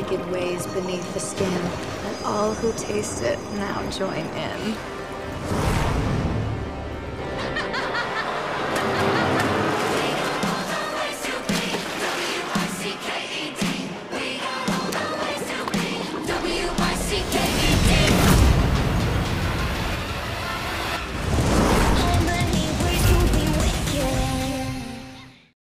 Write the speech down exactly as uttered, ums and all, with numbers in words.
wicked ways beneath the skin, and all who taste it now join in.